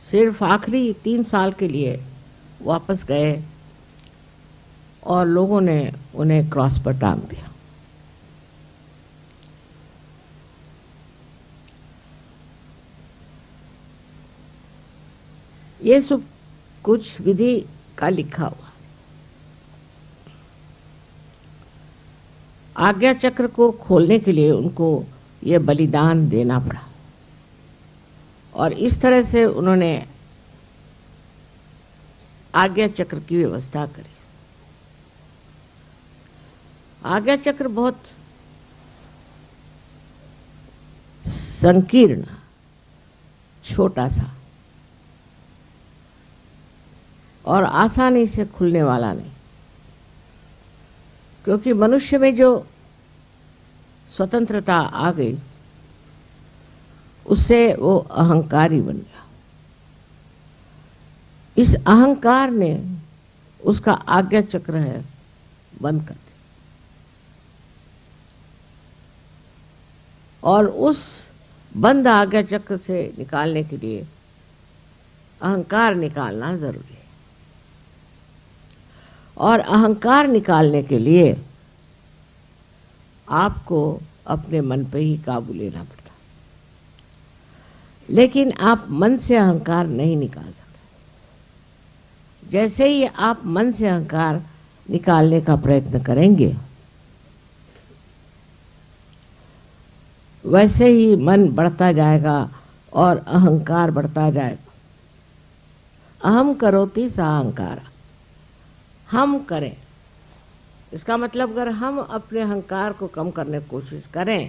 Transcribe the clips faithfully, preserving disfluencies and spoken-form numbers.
सिर्फ आखिरी तीन साल के लिए वापस गए और लोगों ने उन्हें क्रॉस पर टांग दिया। ये सब कुछ विधि का लिखा हुआ। आज्ञा चक्र को खोलने के लिए उनको ये बलिदान देना पड़ा और इस तरह से उन्होंने आज्ञा चक्र की व्यवस्था करी। आज्ञा चक्र बहुत संकीर्ण, छोटा सा और आसानी से खुलने वाला नहीं, क्योंकि मनुष्य में जो स्वतंत्रता आ गई उससे वो अहंकारी बन गया। इस अहंकार ने उसका आज्ञा चक्र है बंद कर दिया और उस बंद आज्ञा चक्र से निकालने के लिए अहंकार निकालना जरूरी है। और अहंकार निकालने के लिए आपको अपने मन पे ही काबू लेना पड़ता, लेकिन आप मन से अहंकार नहीं निकाल सकते। जैसे ही आप मन से अहंकार निकालने का प्रयत्न करेंगे वैसे ही मन बढ़ता जाएगा और अहंकार बढ़ता जाएगा। अहम करोति सा अहंकार, हम करें, इसका मतलब अगर हम अपने अहंकार को कम करने की कोशिश करें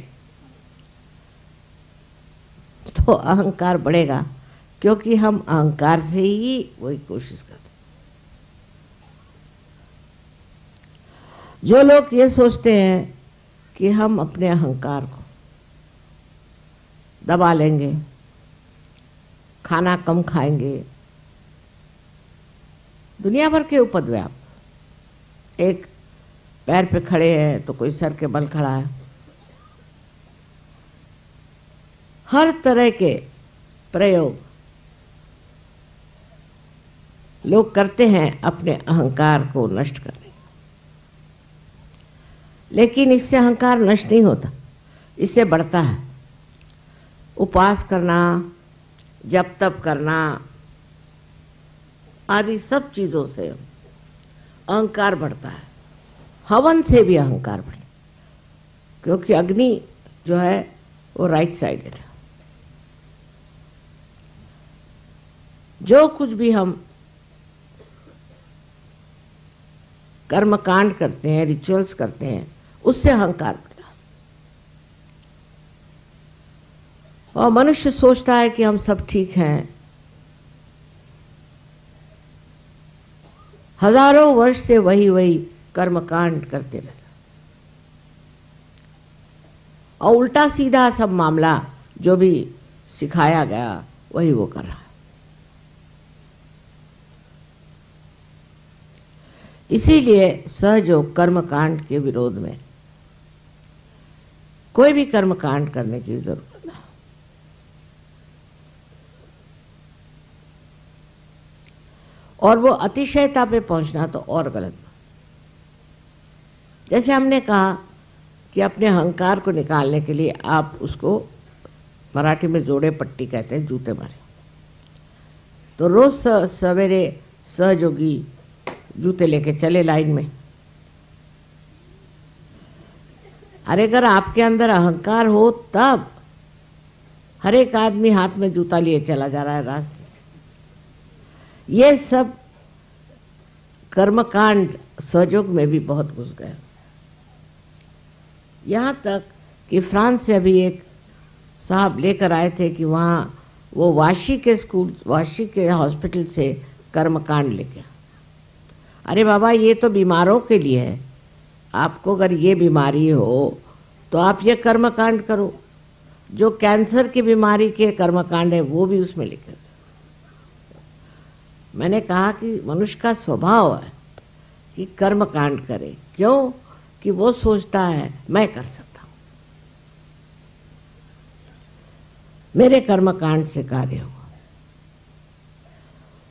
तो अहंकार बढ़ेगा, क्योंकि हम अहंकार से ही वही कोशिश करते। जो लोग ये सोचते हैं कि हम अपने अहंकार को दबा लेंगे, खाना कम खाएंगे, दुनिया भर के उपद्व्याप, एक पैर पे खड़े हैं तो कोई सर के बल खड़ा है, हर तरह के प्रयोग लोग करते हैं अपने अहंकार को नष्ट करने। लेकिन इससे अहंकार नष्ट नहीं होता, इससे बढ़ता है। उपवास करना, जप तप करना आदि सब चीजों से अहंकार बढ़ता है। हवन से भी अहंकार बढ़ता, क्योंकि अग्नि जो है वो राइट साइडेड है। जो कुछ भी हम कर्मकांड करते हैं, रिचुअल्स करते हैं, उससे अहंकार बढ़ता है। और मनुष्य सोचता है कि हम सब ठीक हैं। हजारों वर्ष से वही वही कर्मकांड करते रहते और उल्टा सीधा सब मामला जो भी सिखाया गया वही वो कर रहा है। इसीलिए सहयोग कर्मकांड के विरोध में कोई भी कर्मकांड करने की जरूरत नहीं। और वो अतिशयता पे पहुंचना तो और गलत। जैसे हमने कहा कि अपने अहंकार को निकालने के लिए आप उसको मराठी में जोड़े पट्टी कहते हैं, जूते मारे। तो रोज सवेरे सहयोगी जूते लेके चले लाइन में। अरे अगर आपके अंदर अहंकार हो तब हर एक आदमी हाथ में जूता लिए चला जा रहा है रास्ते से। ये सब कर्मकांड सहयोग में भी बहुत घुस गए। यहाँ तक कि फ्रांस से अभी एक साहब लेकर आए थे कि वहाँ वो वाशी के स्कूल, वाशी के हॉस्पिटल से कर्मकांड लेके। अरे बाबा, ये तो बीमारों के लिए है। आपको अगर ये बीमारी हो तो आप ये कर्मकांड करो। जो कैंसर की बीमारी के कर्मकांड है वो भी उसमें लिखे। मैंने कहा कि मनुष्य का स्वभाव है कि कर्मकांड करे। क्यों? कि वो सोचता है मैं कर सकता हूं, मेरे कर्मकांड से कार्य हुआ।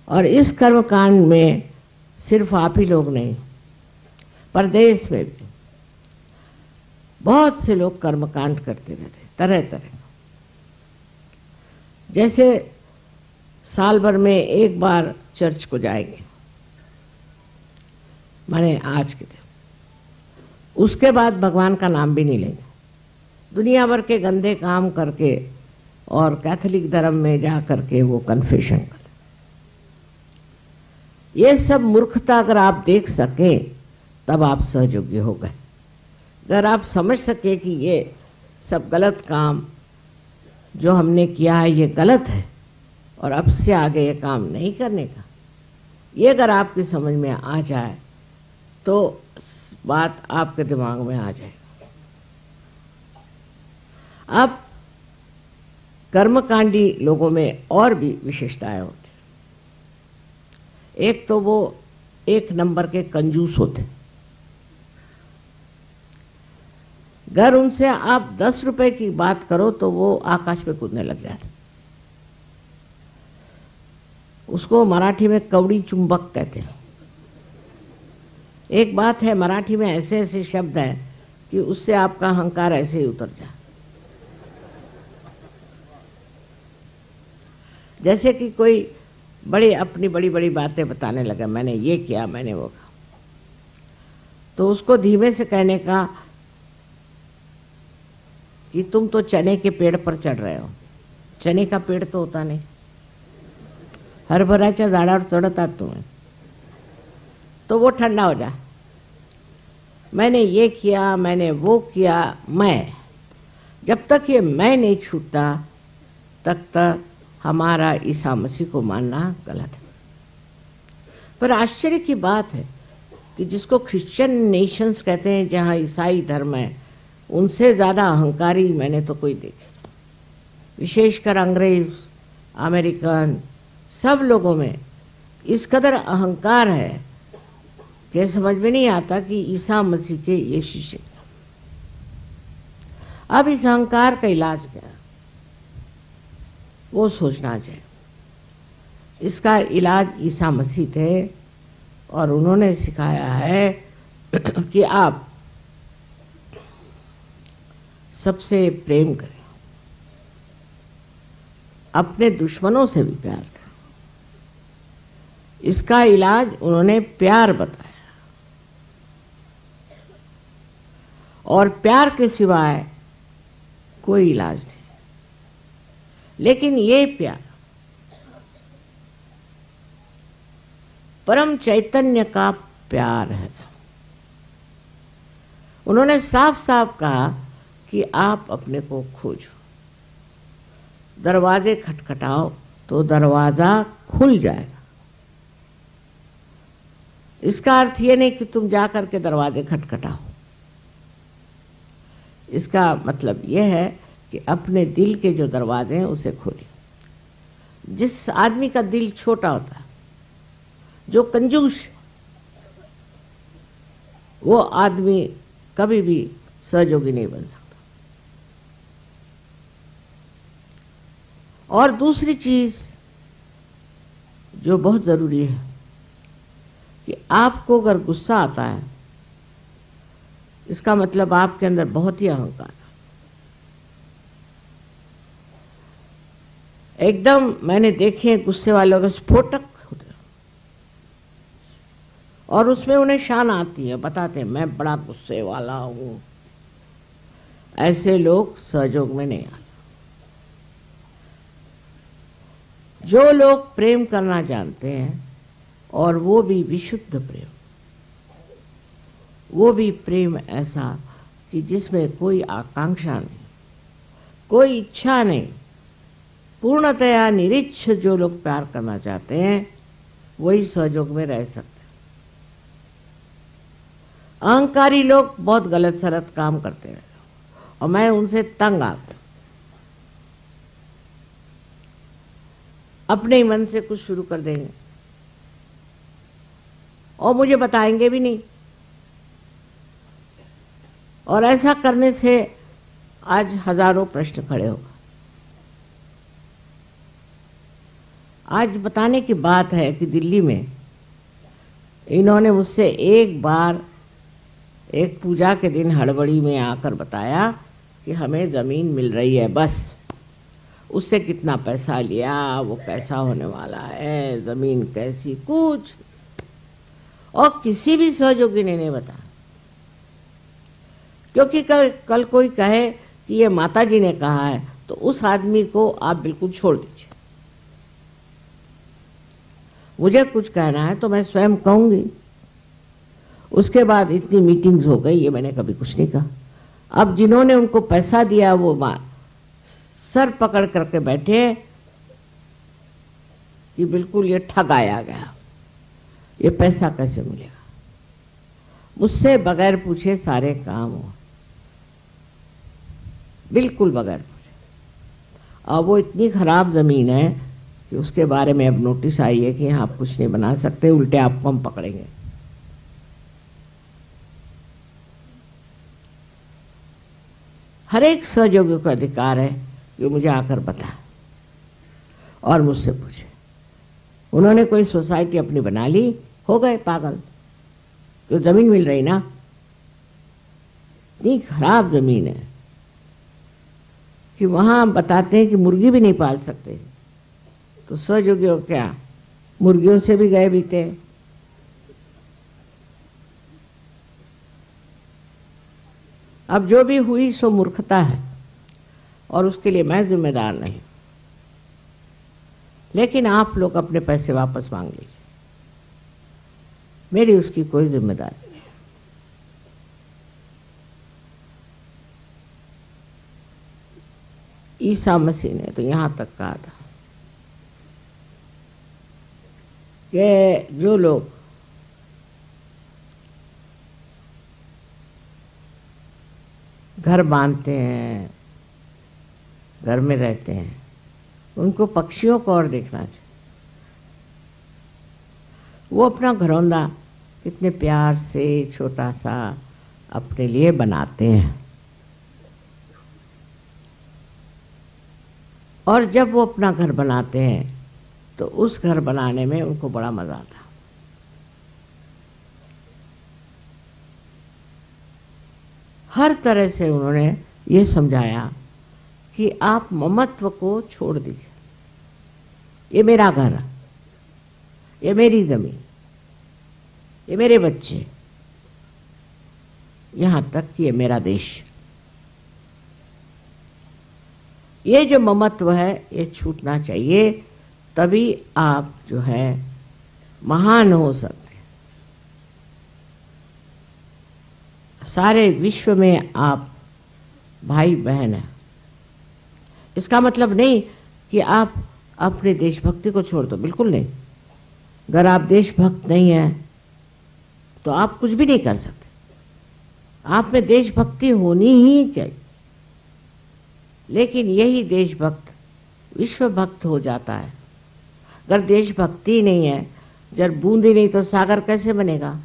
और इस कर्मकांड में सिर्फ आप ही लोग नहीं, परदेश में भी बहुत से लोग कर्मकांड करते रहते, तरह तरह। जैसे साल भर में एक बार चर्च को जाएंगे, माने आज के दिन, उसके बाद भगवान का नाम भी नहीं लेंगे, दुनिया भर के गंदे काम करके और कैथोलिक धर्म में जा करके वो कन्फेशन कर। ये सब मूर्खता अगर आप देख सकें तब आप सहयोगी हो गए। अगर आप समझ सके कि ये सब गलत काम जो हमने किया है ये गलत है और अब से आगे ये काम नहीं करने का, ये अगर आपकी समझ में आ जाए तो बात आपके दिमाग में आ जाएगा। अब कर्मकांडी लोगों में और भी विशेषताएं होती। एक तो वो एक नंबर के कंजूस होते। अगर उनसे आप दस रुपए की बात करो तो वो आकाश पे कूदने लग जाते। उसको मराठी में कवड़ी चुंबक कहते हैं। एक बात है, मराठी में ऐसे ऐसे शब्द हैं कि उससे आपका अहंकार ऐसे ही उतर जाए। जैसे कि कोई बड़ी अपनी बड़ी बड़ी बातें बताने लगा, मैंने ये किया, मैंने वो कहा, तो उसको धीमे से कहने का कि तुम तो चने के पेड़ पर चढ़ रहे हो। चने का पेड़ तो होता नहीं, हरभऱ्याच्या झाडावर चढतात तुम्हें, तो वो ठंडा हो जा। मैंने ये किया, मैंने वो किया, मैं, जब तक ये मैं नहीं छूटता तब तक हमारा ईसा मसीह को मानना गलत है। पर आश्चर्य की बात है कि जिसको क्रिश्चियन नेशंस कहते हैं, जहाँ ईसाई धर्म है, उनसे ज़्यादा अहंकारी मैंने तो कोई देखे। विशेषकर अंग्रेज, अमेरिकन, सब लोगों में इस कदर अहंकार है कि समझ में नहीं आता कि ईसा मसीह के ये शिष्य। अब इस अहंकार का इलाज क्या, वो सोचना चाहिए। इसका इलाज ईसा मसीह थे और उन्होंने सिखाया है कि आप सबसे प्रेम करें, अपने दुश्मनों से भी प्यार करें। इसका इलाज उन्होंने प्यार बताया, और प्यार के सिवाय कोई इलाज नहीं। लेकिन ये प्यार परम चैतन्य का प्यार है। उन्होंने साफ साफ कहा कि आप अपने को खोजो, दरवाजे खटखटाओ तो दरवाजा खुल जाएगा। इसका अर्थ ये नहीं कि तुम जा करके दरवाजे खटखटाओ। इसका मतलब यह है कि अपने दिल के जो दरवाजे हैं उसे खोलिए। जिस आदमी का दिल छोटा होता है, जो कंजूस, वो आदमी कभी भी सहयोगी नहीं बन सकता। और दूसरी चीज जो बहुत जरूरी है कि आपको अगर गुस्सा आता है, इसका मतलब आपके अंदर बहुत ही अहंकार है। एकदम मैंने देखे गुस्से वालों के स्फोटक होते और उसमें उन्हें शान आती है, बताते हैं मैं बड़ा गुस्से वाला हूं। ऐसे लोग सहयोग में नहीं आते। जो लोग प्रेम करना जानते हैं, और वो भी विशुद्ध प्रेम, वो भी प्रेम ऐसा कि जिसमें कोई आकांक्षा नहीं, कोई इच्छा नहीं, पूर्णतया निरीच्छ जो लोग प्यार करना चाहते हैं वही सहयोग में रह सकते हैं। अहंकारी लोग बहुत गलत सलत काम करते हैं और मैं उनसे तंग आता हूं। अपने ही मन से कुछ शुरू कर देंगे और मुझे बताएंगे भी नहीं। और ऐसा करने से आज हजारों प्रश्न खड़े होगा। आज बताने की बात है कि दिल्ली में इन्होंने मुझसे एक बार एक पूजा के दिन हड़बड़ी में आकर बताया कि हमें ज़मीन मिल रही है, बस उससे कितना पैसा लिया, वो कैसा होने वाला है, ज़मीन कैसी, कुछ और किसी भी सहयोगी ने नहीं बताया। क्योंकि कल कल कोई कहे कि ये माता जी ने कहा है तो उस आदमी को आप बिल्कुल छोड़ दीजिए। मुझे कुछ कहना है तो मैं स्वयं कहूंगी। उसके बाद इतनी मीटिंग्स हो गई, ये मैंने कभी कुछ नहीं कहा। अब जिन्होंने उनको पैसा दिया वो सर पकड़ करके बैठे कि बिल्कुल ये ठगाया गया, ये पैसा कैसे मिलेगा। मुझसे बगैर पूछे सारे काम हुआ, बिल्कुल बगैर पूछे। और वो इतनी खराब जमीन है कि उसके बारे में अब नोटिस आई है कि यहाँ आप कुछ नहीं बना सकते, उल्टे आपको हम पकड़ेंगे। हर एक सहयोगी का अधिकार है कि मुझे आकर बताए और मुझसे पूछे। उन्होंने कोई सोसाइटी अपनी बना ली, हो गए पागल, तो जमीन मिल रही ना, इतनी खराब जमीन है कि वहां बताते हैं कि मुर्गी भी नहीं पाल सकते। तो सहयोगी हो क्या, मुर्गियों से भी गए बीते। अब जो भी हुई सो मूर्खता है और उसके लिए मैं जिम्मेदार नहीं, लेकिन आप लोग अपने पैसे वापस मांग लीजिए, मेरी उसकी कोई जिम्मेदारी नहीं। ईसा मसीह ने तो यहां तक कहा था कि जो लोग घर बांधते हैं, घर में रहते हैं, उनको पक्षियों को और देखना चाहिए। वो अपना घरौंदा कितने प्यार से छोटा सा अपने लिए बनाते हैं, और जब वो अपना घर बनाते हैं तो उस घर बनाने में उनको बड़ा मजा आता। हर तरह से उन्होंने ये समझाया कि आप ममत्व को छोड़ दीजिए, ये मेरा घर है, ये मेरी जमीन, ये मेरे बच्चे, यहां तक कि ये मेरा देश। ये जो ममत्व है ये छूटना चाहिए, तभी आप जो है महान हो सकते। सारे विश्व में आप भाई बहन हैं। इसका मतलब नहीं कि आप अपने देशभक्ति को छोड़ दो, बिल्कुल नहीं। अगर आप देशभक्त नहीं हैं तो आप कुछ भी नहीं कर सकते। आप में देशभक्ति होनी ही चाहिए, लेकिन यही देशभक्त विश्वभक्त हो जाता है। अगर देशभक्ति नहीं है, जब बूंदी नहीं तो सागर कैसे बनेगा।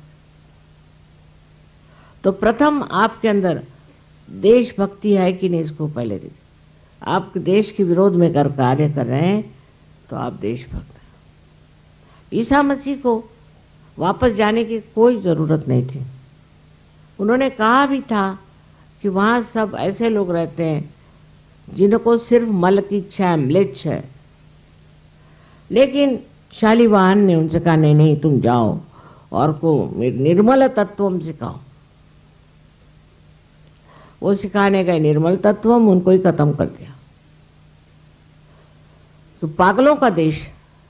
तो प्रथम आपके अंदर देशभक्ति है कि नहीं, इसको पहले देखिए। आप देश के विरोध में कर कार्य कर रहे हैं तो आप देशभक्त हैं। ईसा मसीह को वापस जाने की कोई ज़रूरत नहीं थी। उन्होंने कहा भी था कि वहाँ सब ऐसे लोग रहते हैं जिनको सिर्फ मल की इच्छा है, म्लेच्छ है। लेकिन शालिवाहन ने उनसे कहा नहीं नहीं तुम जाओ और को निर्मल तत्वम सिखाओ। वो सिखाने गए निर्मल तत्वम, उनको ही खत्म कर दिया। तो पागलों का देश,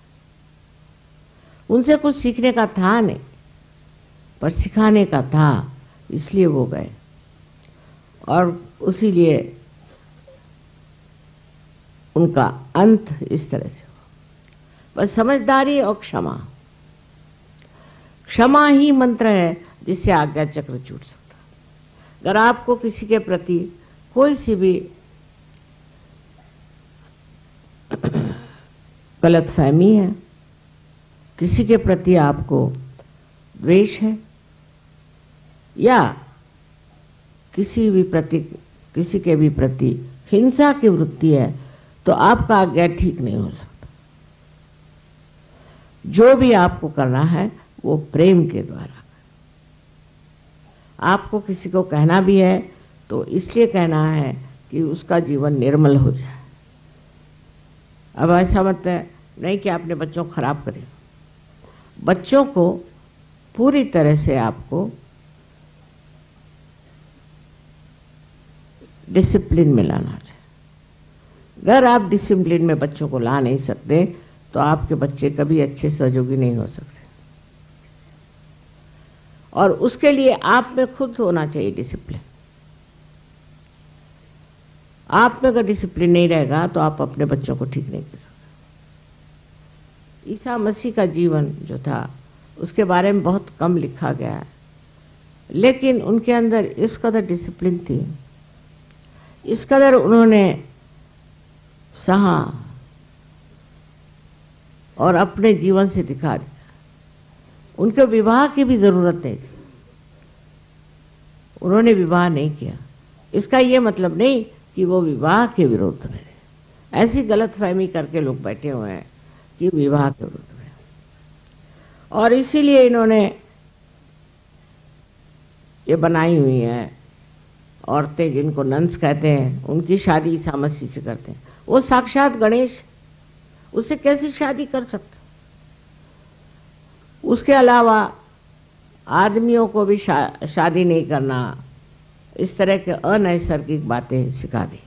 उनसे कुछ सीखने का था नहीं पर सिखाने का था, इसलिए वो गए। और उसी लिए उनका अंत इस तरह से हुआ। बस समझदारी और क्षमा, क्षमा ही मंत्र है जिससे आज्ञा चक्र छूट सकता। अगर आपको किसी के प्रति कोई सी भी गलतफहमी है, किसी के प्रति आपको द्वेष है, या किसी भी प्रति किसी के भी प्रति हिंसा की वृत्ति है, तो आपका आज्ञा ठीक नहीं हो सकता। जो भी आपको करना है वो प्रेम के द्वारा। आपको किसी को कहना भी है तो इसलिए कहना है कि उसका जीवन निर्मल हो जाए। अब ऐसा मत है नहीं कि आपने बच्चों को खराब करे। बच्चों को पूरी तरह से आपको डिसिप्लिन में लाना चाहिए। अगर आप डिसिप्लिन में बच्चों को ला नहीं सकते तो आपके बच्चे कभी अच्छे सहयोगी नहीं हो सकते। और उसके लिए आप में खुद होना चाहिए डिसिप्लिन। आप में अगर डिसिप्लिन नहीं रहेगा तो आप अपने बच्चों को ठीक नहीं कर सकते। ईसा मसीह का जीवन जो था उसके बारे में बहुत कम लिखा गया है, लेकिन उनके अंदर इस कदर डिसिप्लिन थी, इस कदर उन्होंने सहा और अपने जीवन से दिखा दिया। उनके विवाह की भी जरूरत नहीं थी, उन्होंने विवाह नहीं किया। इसका ये मतलब नहीं कि वो विवाह के विरोध में। ऐसी गलतफहमी करके लोग बैठे हुए हैं कि विवाह के विरोध में, और इसीलिए इन्होंने ये बनाई हुई है औरतें जिनको नंस कहते हैं, उनकी शादी ईसा मसीह से करते हैं। वो साक्षात गणेश, उससे कैसे शादी कर सकते? उसके अलावा आदमियों को भी शा, शादी नहीं करना, इस तरह के अनैसर्गिक बातें सिखा दी।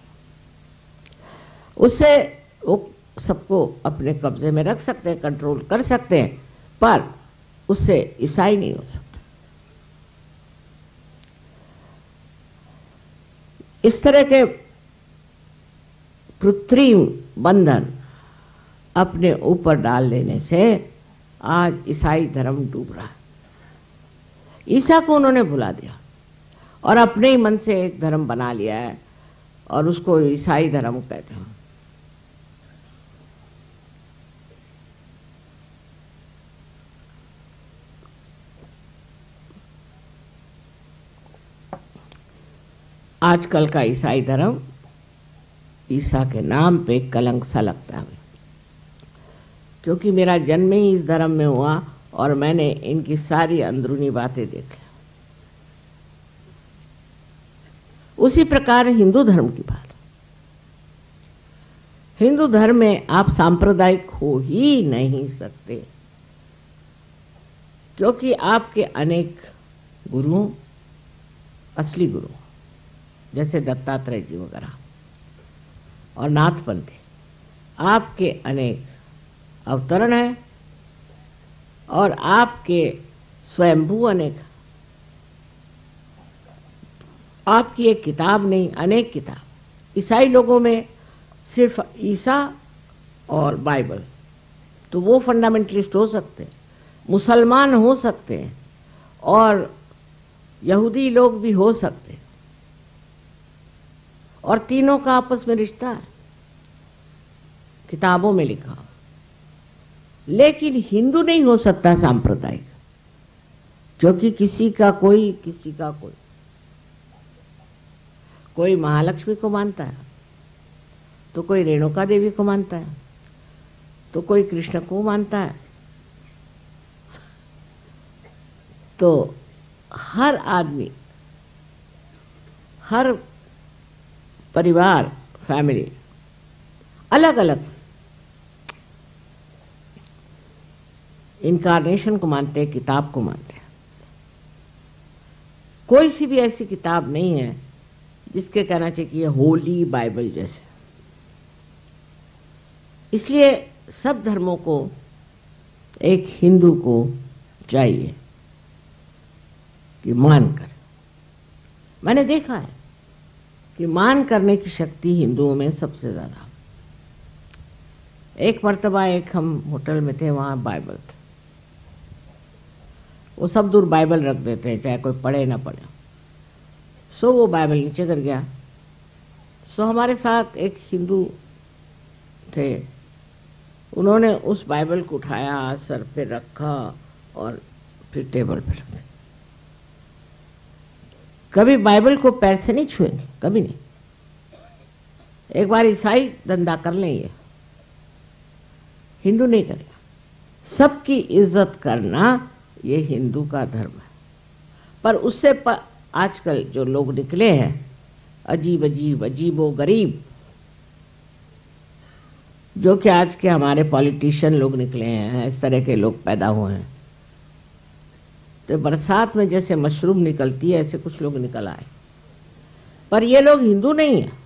उससे वो सबको अपने कब्जे में रख सकते हैं, कंट्रोल कर सकते हैं, पर उससे ईसाई नहीं हो सकता। इस तरह के कृत्रिम बंधन अपने ऊपर डाल लेने से आज ईसाई धर्म डूब रहा है। ईसा को उन्होंने भुला दिया और अपने ही मन से एक धर्म बना लिया है और उसको ईसाई धर्म कहते हैं। आजकल का ईसाई धर्म ईसा के नाम पे कलंक सा लगता है, क्योंकि मेरा जन्म ही इस धर्म में हुआ और मैंने इनकी सारी अंदरूनी बातें देख ली। उसी प्रकार हिंदू धर्म की बात, हिंदू धर्म में आप सांप्रदायिक हो ही नहीं सकते, क्योंकि आपके अनेक गुरुओं, असली गुरु जैसे दत्तात्रेय जी वगैरह और नाथपंथी, आपके अनेक अवतरण हैं और आपके स्वयंभू अनेक। आपकी एक किताब नहीं, अनेक किताब। ईसाई लोगों में सिर्फ ईसा और बाइबल, तो वो फंडामेंटलिस्ट हो सकते हैं, मुसलमान हो सकते हैं और यहूदी लोग भी हो सकते हैं, और तीनों का आपस में रिश्ता है, किताबों में लिखा। लेकिन हिंदू नहीं हो सकता सांप्रदायिक, क्योंकि किसी का कोई किसी का कोई कोई महालक्ष्मी को मानता है, तो कोई रेणुका देवी को मानता है, तो कोई कृष्ण को मानता है। तो हर आदमी, हर परिवार, फैमिली अलग अलग इनकारनेशन को मानते हैं, किताब को मानते हैं। कोई सी भी ऐसी किताब नहीं है जिसके कहना चाहिए कि ये होली बाइबल जैसे। इसलिए सब धर्मों को एक हिंदू को चाहिए कि मान कर। मैंने देखा है कि मान करने की शक्ति हिंदुओं में सबसे ज्यादा। एक मर्तबा एक हम होटल में थे, वहां बाइबल था, वो सब दूर बाइबल रख देते हैं चाहे कोई पढ़े ना पढ़े। सो वो बाइबल नीचे कर गया। सो हमारे साथ एक हिंदू थे, उन्होंने उस बाइबल को उठाया, सर पे रखा और फिर टेबल पे रख दिया। कभी बाइबल को पैर से नहीं छुएंगे, कभी नहीं। एक बार ईसाई धंधा कर लेंगे, हिंदू नहीं करेगा। सबकी इज्जत करना ये हिंदू का धर्म है। पर उससे पर आजकल जो लोग निकले हैं अजीब अजीब अजीबो गरीब, जो कि आज के हमारे पॉलिटिशियन लोग निकले हैं, इस तरह के लोग पैदा हुए हैं। तो बरसात में जैसे मशरूम निकलती है ऐसे कुछ लोग निकल आए, पर ये लोग हिंदू नहीं है।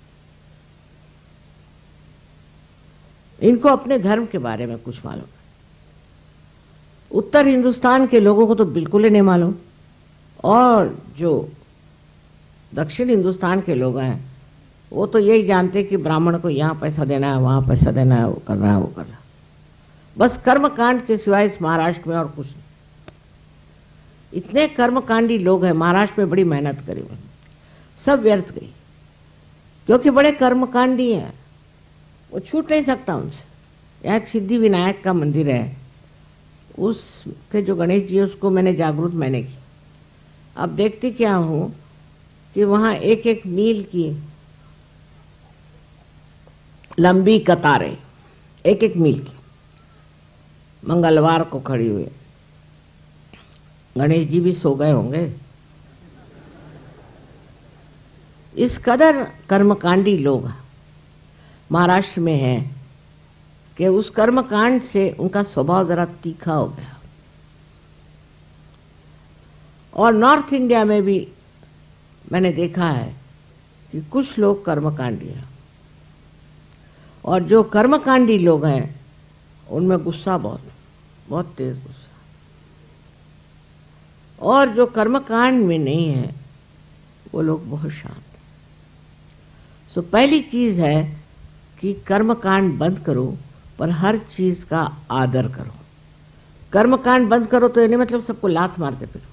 इनको अपने धर्म के बारे में कुछ मालूम है। उत्तर हिंदुस्तान के लोगों को तो बिल्कुल ही नहीं मालूम, और जो दक्षिण हिंदुस्तान के लोग हैं वो तो यही जानते कि ब्राह्मण को यहाँ पैसा देना है, वहाँ पैसा देना है, वो करना है, वो करना है। बस कर्मकांड के सिवाय इस महाराष्ट्र में और कुछ नहीं। इतने कर्मकांडी लोग हैं महाराष्ट्र में, बड़ी मेहनत करी उन्होंने, सब व्यर्थ गई, क्योंकि बड़े कर्मकांडी हैं, वो छूट नहीं सकता उनसे। यहाँ एक सिद्धि विनायक का मंदिर है, उसके जो गणेश जी है उसको मैंने जागरूक मैंने की। अब देखती क्या हूँ कि वहाँ एक एक मील की लंबी कतारें, एक एक मील की, मंगलवार को खड़ी हुई। गणेश जी भी सो गए होंगे। इस कदर कर्मकांडी लोग महाराष्ट्र में हैं कि उस कर्मकांड से उनका स्वभाव जरा तीखा हो गया। और नॉर्थ इंडिया में भी मैंने देखा है कि कुछ लोग कर्मकांडी हैं, और जो कर्मकांडी लोग हैं उनमें गुस्सा बहुत बहुत तेज गुस्सा, और जो कर्मकांड में नहीं है वो लोग बहुत शांत। सो पहली चीज है कि कर्मकांड बंद करो, पर हर चीज का आदर करो। कर्मकांड बंद करो तो ये नहीं मतलब सबको लात मारते फिरो।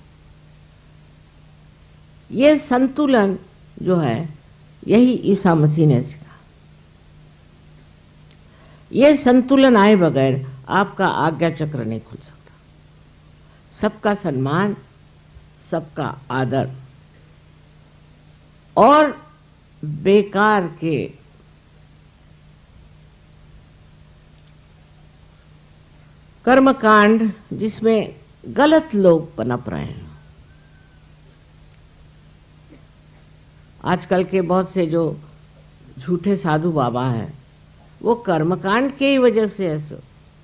ये संतुलन जो है यही ईसा मसीह ने सिखाया। ये संतुलन आए बगैर आपका आज्ञा चक्र नहीं खुल सकता। सबका सम्मान, सबका आदर, और बेकार के कर्मकांड जिसमें गलत लोग पनप रहे हैं। आजकल के बहुत से जो झूठे साधु बाबा हैं वो कर्मकांड के ही वजह से ऐसे,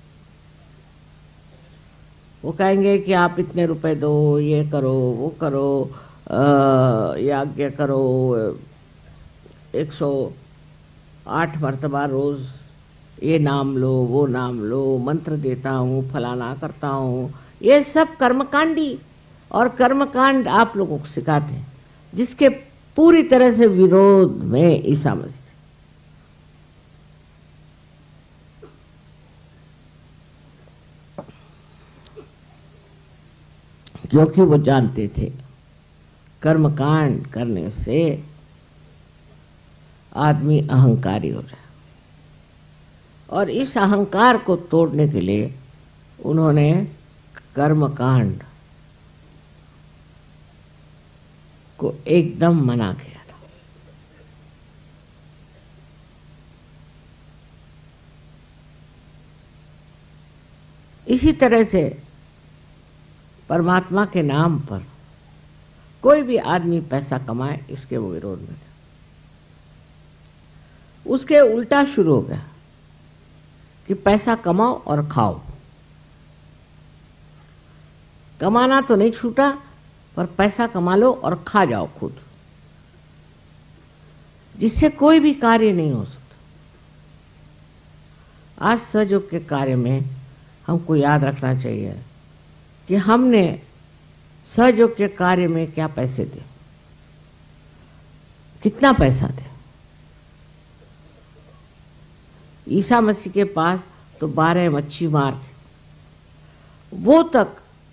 वो कहेंगे कि आप इतने रुपए दो, ये करो, वो करो, यज्ञ करो, एक सौ आठ मरतबा रोज ये नाम लो, वो नाम लो, मंत्र देता हूँ, फलाना करता हूँ। ये सब कर्मकांडी और कर्मकांड आप लोगों को सिखाते हैं, जिसके पूरी तरह से विरोध में ईसा मसीह। क्योंकि वो जानते थे कर्मकांड करने से आदमी अहंकारी हो जाए, और इस अहंकार को तोड़ने के लिए उन्होंने कर्मकांड को एकदम मना किया था। इसी तरह से परमात्मा के नाम पर कोई भी आदमी पैसा कमाए, इसके वो विरोध में थे। उसके उल्टा शुरू हो गया कि पैसा कमाओ और खाओ। कमाना तो नहीं छूटा, पर पैसा कमा लो और खा जाओ खुद, जिससे कोई भी कार्य नहीं हो सकता। आज सहयोग के कार्य में हमको याद रखना चाहिए कि हमने सहयोग के कार्य में क्या पैसे दे, कितना पैसा दे। ईसा मसीह के पास तो बारह मच्छी मार थे, वो तक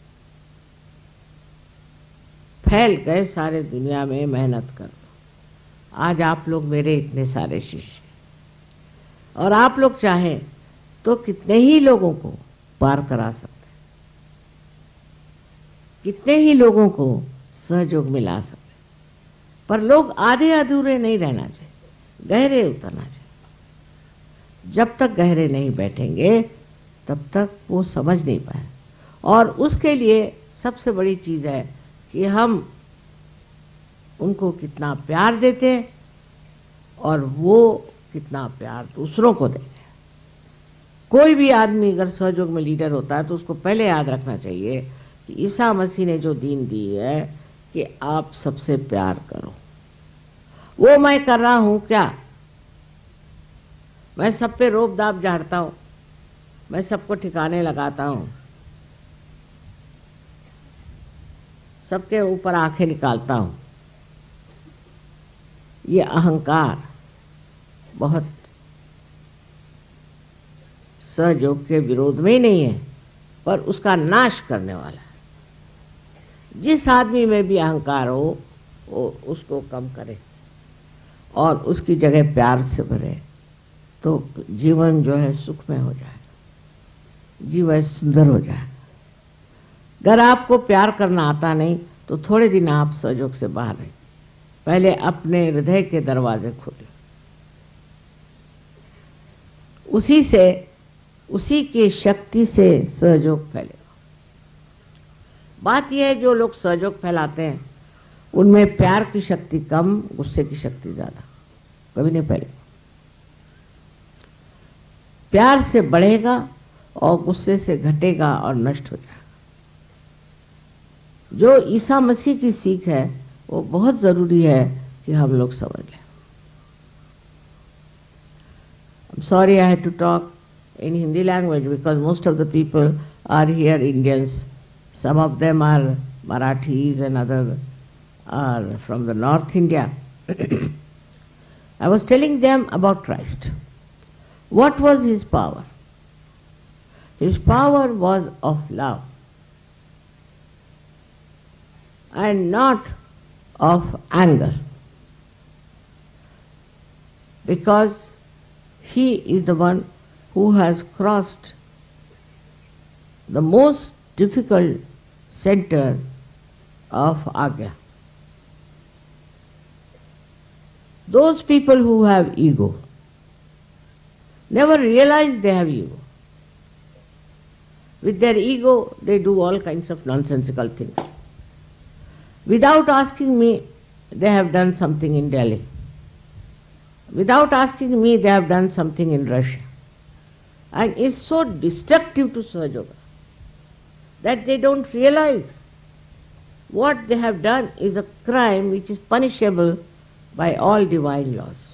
फैल गए सारे दुनिया में मेहनत कर। आज आप लोग मेरे इतने सारे शिष्य, और आप लोग चाहें तो कितने ही लोगों को पार करा सकते, कितने ही लोगों को सहयोग मिला सकते। पर लोग आधे अधूरे नहीं रहना चाहिए, गहरे उतरना चाहिए। जब तक गहरे नहीं बैठेंगे तब तक वो समझ नहीं पाए। और उसके लिए सबसे बड़ी चीज़ है कि हम उनको कितना प्यार देते हैं और वो कितना प्यार दूसरों को देते हैं। कोई भी आदमी अगर सहयोग में लीडर होता है तो उसको पहले याद रखना चाहिए कि ईसा मसीह ने जो दीन दी है कि आप सबसे प्यार करो। वो मैं कर रहा हूं क्या? मैं सब पे रोब दाब झाड़ता हूं, मैं सबको ठिकाने लगाता हूं, सबके ऊपर आंखें निकालता हूं। ये अहंकार बहुत सहयोग के विरोध में ही नहीं है, पर उसका नाश करने वाला है। जिस आदमी में भी अहंकार हो वो उसको कम करे और उसकी जगह प्यार से भरे, तो जीवन जो है सुखमय हो जाएगा, जीवन सुंदर हो जाएगा। अगर आपको प्यार करना आता नहीं तो थोड़े दिन आप सहयोग से बाहर रहें। पहले अपने हृदय के दरवाजे खोलें, उसी से उसी की शक्ति से सहयोग फैलेगा। बात यह है जो लोग सहयोग फैलाते हैं उनमें प्यार की शक्ति कम, गुस्से की शक्ति ज्यादा, कभी नहीं फैलेगा। प्यार से बढ़ेगा और गुस्से से घटेगा और नष्ट हो जाएगा। जो ईसा मसीह की सीख है वो बहुत जरूरी है कि हम लोग समझ लें। I'm sorry I had to talk in Hindi language because most of the people are here Indians. Some of them are Marathis and others are from the North India. I was telling them about Christ. What was his power? His power was of love and not of anger, because he is the one who has crossed the most difficult center of Agya. Those people who have ego never realize they have ego. With their ego, they do all kinds of nonsensical things. Without asking me, they have done something in Delhi. Without asking me, they have done something in Russia. And it's so destructive to Sahaja that they don't realize what they have done is a crime which is punishable by all divine laws.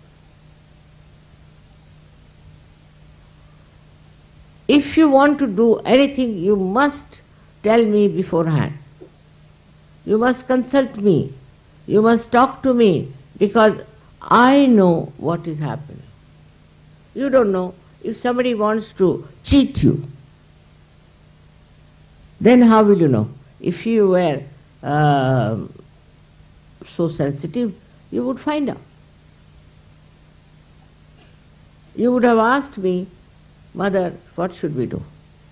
If you want to do anything, you must tell me beforehand. You must consult me. You must talk to me because I know what is happening. You don't know. If somebody wants to cheat you, then how will you know? If you were uh, so sensitive, you would find out. You would have asked me, Mother, what should we do?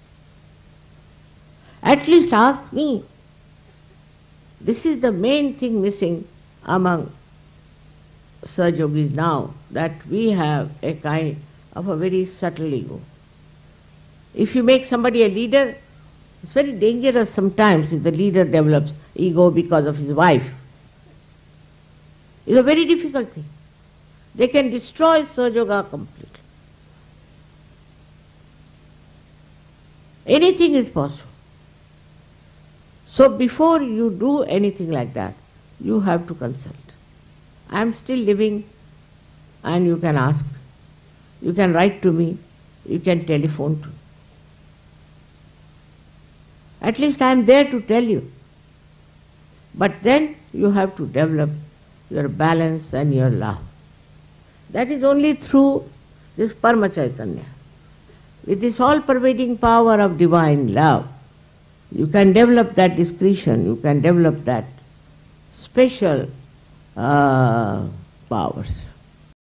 At least ask me. This is the main thing missing among Sahajogis now, that we have a kind of a very subtle ego. If you make somebody a leader, it's very dangerous sometimes if the leader develops ego because of his wife. It's a very difficult thing. They can destroy Sahajoga completely. Anything is possible. So before you do anything like that, you have to consult. I am still living and you can ask. You can write to me. You can telephone to me. At least I am there to tell you. But then you have to develop your balance and your love. That is only through this Parama Chaitanya. With this all-pervading power of divine love, you can develop that discretion, you can develop that special uh, powers.